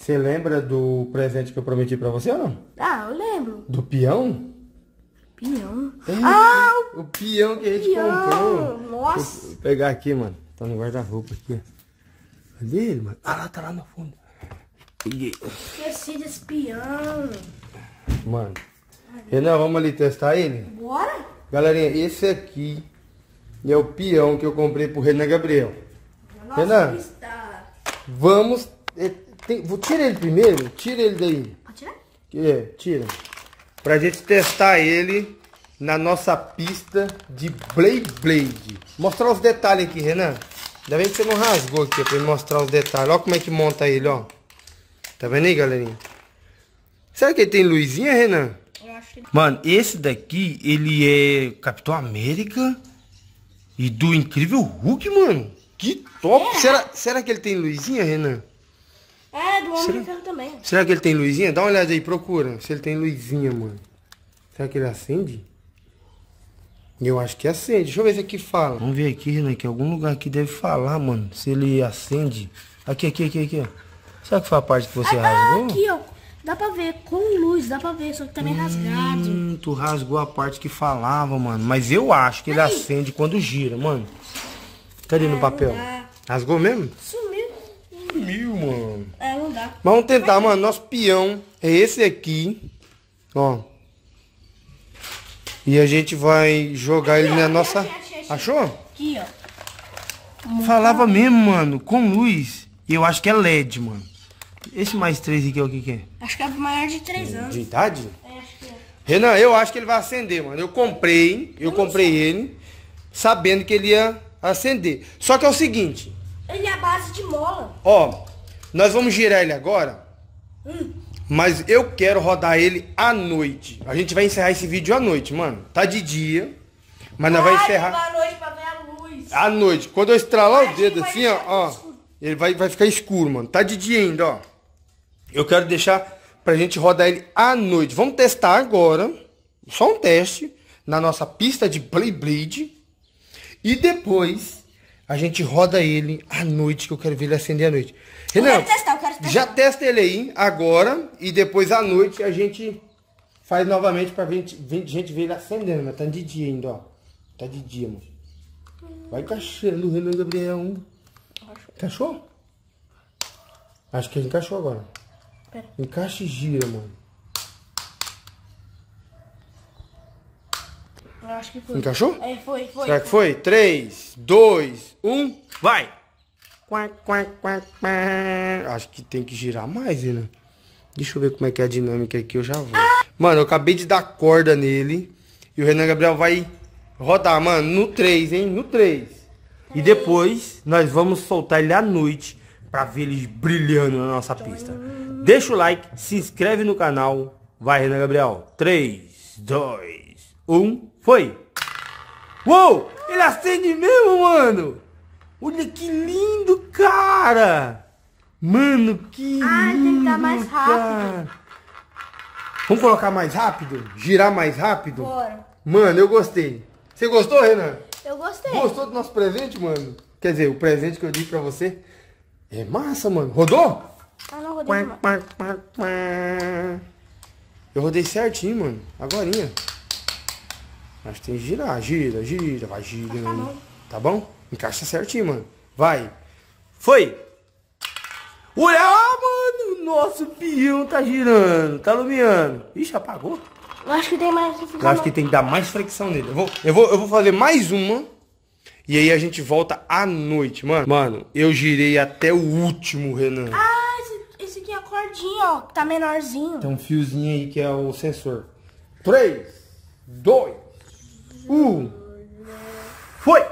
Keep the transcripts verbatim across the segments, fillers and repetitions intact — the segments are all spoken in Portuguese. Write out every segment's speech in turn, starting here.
Você lembra do presente que eu prometi pra você ou não? Ah, eu lembro. Do peão? Peão? É, Ah, o, o peão que a gente peão. comprou. Nossa. Vou pegar aqui, mano. Tá no guarda-roupa aqui. Cadê ele, mano? Ah, lá, tá lá no fundo. Peguei. Esqueci desse peão. Mano. Renan, vamos ali testar ele? Bora? Galerinha, esse aqui é o peão que eu comprei pro Renan Gabriel. Nossa, Renan, está... vamos... é, tem, vou, tira ele primeiro. Tira ele daí. Pode tirar? É, tira. Pra gente testar ele na nossa pista de Blade Blade. Mostrar os detalhes aqui, Renan. Ainda bem que você não rasgou aqui, pra me mostrar os detalhes. Olha como é que monta ele, ó. Tá vendo aí, galerinha? Será que ele tem luzinha, Renan? Eu acho que... Mano, esse daqui, ele é Capitão América e do Incrível Hulk, mano. Que top. É. Será, será que ele tem luzinha, Renan? É, do Homem Será? de Ferro também. Será que ele tem luzinha? Dá uma olhada aí, procura. Se ele tem luzinha, mano. Será que ele acende? Eu acho que acende. Deixa eu ver se aqui fala. Vamos ver aqui, Renan, que algum lugar aqui deve falar, mano. Se ele acende. Aqui, aqui, aqui, aqui, ó. Será que foi a parte que você Ah, rasgou? aqui, ó. Dá pra ver com luz, dá pra ver, só que tá meio rasgado. Hum, tu rasgou a parte que falava, mano. Mas eu acho que ele Aí. acende quando gira, mano. Cadê no É, papel? não dá. Rasgou mesmo? Sumiu. Sumiu, mano. É, não dá. Mas vamos tentar, mano. Nosso peão é esse aqui. Ó. E a gente vai jogar ele na nossa... achei, achei, achei. Achou? Aqui, ó. Falava mesmo, mano. Com luz. Eu acho que é L E D, mano. Esse mais três aqui é o que que é? Acho que é maior de três anos. De idade? É, acho que é. Renan, eu acho que ele vai acender, mano. Eu comprei, eu comprei ele sabendo que ele ia acender. Só que é o seguinte, Ele é a base de mola. ó, nós vamos girar ele agora, Hum. mas eu quero rodar ele à noite. A gente vai encerrar esse vídeo à noite, mano. Tá de dia, mas nós vai encerrar Boa noite pra ver a luz. à noite. Quando eu estralar o Acho dedo que vai assim, ó, deixar ó, escuro. ele vai, vai ficar escuro, mano. Tá de dia ainda, ó. Eu quero deixar pra gente rodar ele à noite. Vamos testar agora, só um teste, na nossa pista de Blade Blade. E depois a gente roda ele à noite, que eu quero ver ele acender à noite. Eu Renan, quero testar, eu quero testar. já testa ele aí agora e depois à noite a gente faz novamente pra gente, gente ver ele acendendo. Mas tá de dia ainda, ó. Tá de dia, mano. Vai encaixando, Renan Gabriel. Encaixou? Acho que encaixou agora. Pera. Encaixa e gira, mano. Eu acho que foi. Encaixou? É, foi, foi. Será que foi? três, dois, um, vai! Quá, quá, quá, quá. Acho que tem que girar mais, né? Deixa eu ver como é que é a dinâmica aqui, eu já vou. Ah! Mano, eu acabei de dar corda nele. E o Renan Gabriel vai rodar, mano, no três, hein? No três. E depois nós vamos soltar ele à noite pra ver ele brilhando na nossa pista. Deixa o like, se inscreve no canal. Vai, Renan Gabriel. três, dois, um, foi! Uou! Ele acende mesmo, mano! Olha que lindo, cara! Mano, que Ah, lindo, tem que dar mais rápido. cara. Vamos colocar mais rápido? Girar mais rápido? Bora. Mano, eu gostei. Você gostou, Renan? Eu gostei. Gostou do nosso presente, mano? Quer dizer, o presente que eu dei pra você é massa, mano. Rodou? Ah, não, rodei demais. Quá, quá, quá, quá. Eu rodei certinho, mano. Agorinha. Acho que tem que girar. Gira, gira. Vai girando. Tá bom. Tá bom? Encaixa certinho, mano. Vai. Foi. Olha lá, mano. Nosso peão tá girando. Tá iluminando. Ixi, apagou. Eu acho que tem mais. Eu acho que tem que dar mais fricção nele. Eu vou, eu vou, eu vou fazer mais uma. E aí a gente volta à noite, mano. Mano, eu girei até o último, Renan. Ah, esse, esse aqui é a cordinha, ó. Que tá menorzinho. Tem um fiozinho aí que é o sensor. três, dois, um. Foi!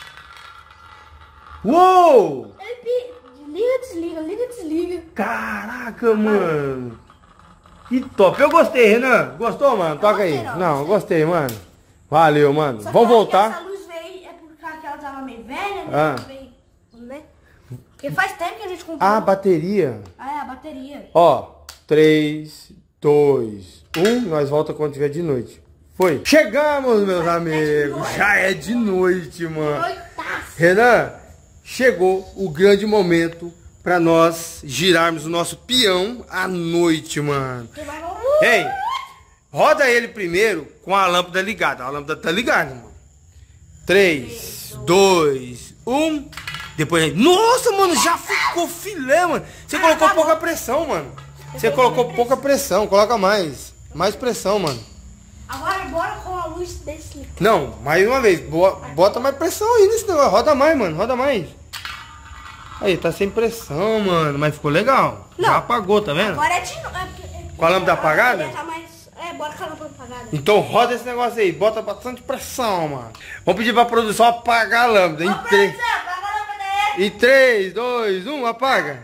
Uou! Ele pi- liga, desliga, liga, desliga. Caraca, mano. Que top. Eu gostei, Renan. Gostou, mano? Toca aí. gostei, não. Não, eu gostei, mano. Valeu, mano. Só Vamos que voltar. Essa luz veio é porque ela tava meio velha, né? Ah. Veio, né? Porque faz tempo que a gente comprou. A bateria. Ah, é, a bateria. Ó, três, dois, um. Nós volta quando tiver de noite. Foi. Chegamos, meus amigos. Já é de noite, mano. Noitaço. Renan, chegou o grande momento pra nós girarmos o nosso peão à noite, mano. Ei, roda ele primeiro com a lâmpada ligada. A lâmpada tá ligada, mano. três, dois, um. Depois, nossa, mano, já ficou filé, mano. Você colocou pouca pressão, mano. Você colocou pouca pressão, coloca mais. Mais pressão, mano. Agora bora com a luz desse. Não, mais uma vez. Bota mais pressão aí nesse negócio. Roda mais, mano. Roda mais. Aí, tá sem pressão, mano. Mas ficou legal. Não. Já apagou, tá vendo? Agora é de novo. É, Com a lâmpada apagada? Tá mais... É, bora com a lâmpada apagada. Então roda esse negócio aí. Bota bastante pressão, mano. Vamos pedir pra produção apagar a lâmpada. Em Ô, três. produção, apaga a lâmpada aí. Em três, dois, um, apaga.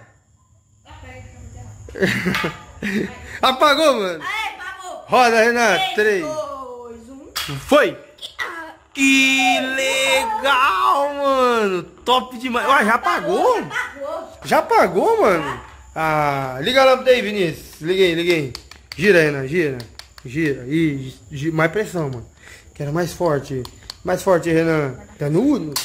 Apagou, mano. Aê, apagou. Roda, Renan. três. dois, um. Foi. Que legal, mano. Top demais. Ué, já apagou? Apagou. Já apagou, mano? Ah, liga a lâmpada aí, Vinícius. Liguei, liguei. Gira, Renan, gira. Gira. Ih, gi- mais pressão, mano. Quero mais forte. Mais forte, Renan. Tá no último?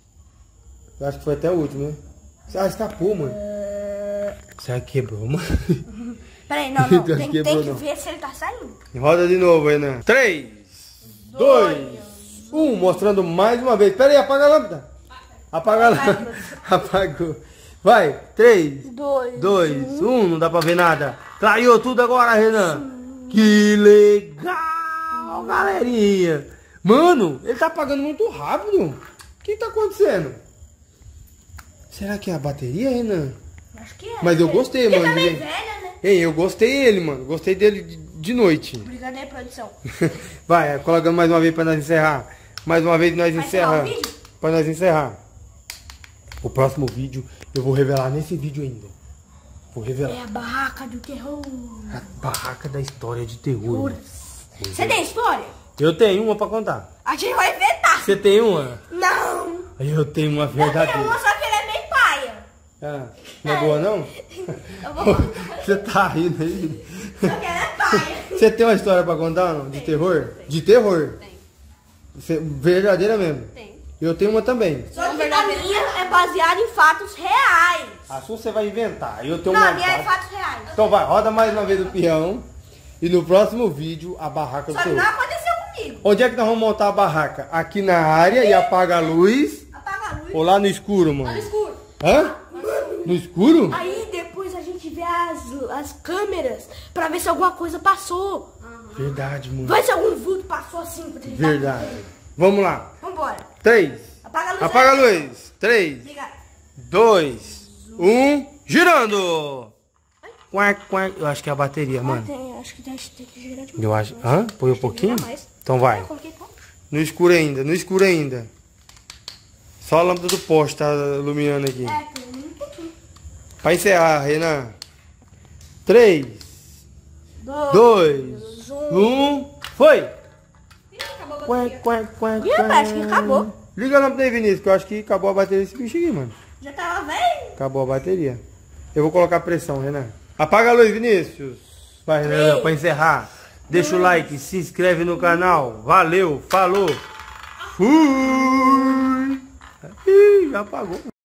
Eu acho que foi até o último, né? Ah, escapou, mano. Será que quebrou, mano? Peraí, não, não. Acho Tem, que tem quebrou, que não. ver se ele tá saindo. Roda de novo, Renan. três, dois, um. Mostrando mais uma vez. Pera aí, apaga a lâmpada. Apaga a lâmpada. Apagou. Vai. três, Dois. dois, um. Não dá pra ver nada. Traiu tudo agora, Renan. Que legal, galerinha. Mano, ele tá apagando muito rápido. O que tá acontecendo? Será que é a bateria, Renan? Acho que é. Mas eu gostei, Ele mano. tá meio Ele- velha, né? Ei, eu gostei dele, mano. Gostei dele de, de noite. Obrigado aí, produção. Vai, colocando mais uma vez pra nós encerrar. Mais uma vez nós Vai encerrar encerrar. o vídeo? Pra nós encerrar. O próximo vídeo eu vou revelar nesse vídeo ainda. Vou revelar. É a barraca do terror. A barraca da história de terror. Você tem história? Eu tenho uma pra contar. A gente vai inventar. Você tem uma? Não. Eu tenho uma Eu tenho verdadeira. uma, só que ele é meio paia. Ah, não é boa não? Eu vou contar. Você tá rindo aí? Só que ela é paia. Você tem uma história pra contar, não? De terror? De terror? Tem. Você- verdadeira mesmo? Tem. Eu tenho uma também. Só que a minha é baseada em fatos reais. A sua você vai inventar. Eu tenho Não, uma. a minha é fatos reais. Então vai, roda mais uma vez o peão. E no próximo vídeo, a barraca do Só que terror. não aconteceu comigo. Onde é que nós vamos montar a barraca? Aqui na área e apaga a luz? Apaga a luz. Ou lá no escuro, No mano? escuro. Hã? No escuro? Aí depois a gente vê as, as câmeras pra ver se alguma coisa passou. Verdade, mano. Vai se algum vulto passou assim. Pra tentar- Verdade. Vamos lá. Vambora. Três. Apaga a luz. Apaga a aí. luz. Três, Liga. dois, um. Girando! Quack, quack. Eu acho que é a bateria, Ah, mano. tem, acho que tem, tem que girar demais. Eu acho. Hã? Põe um pouquinho? mais. Então vai. Eu coloquei pouco. No escuro ainda, no escuro ainda. Só a lâmpada do poste tá iluminando aqui. É, tem um pouquinho. Pra encerrar, Renan. Três, Dois. dois, um. Foi! Ih, acabou a Quack, bateria. quack, quack, Ih, quack. acho que acabou. Liga a lâmpada aí, Vinícius, que eu acho que acabou a bateria desse bicho aqui, mano. Já tava velho. Acabou a bateria. Eu vou colocar pressão, Renan. Apaga a luz, Vinícius. Vai, Renan, Três. pra encerrar. Deixa o like, se inscreve no canal. Valeu, falou. Fui! Ih, já apagou.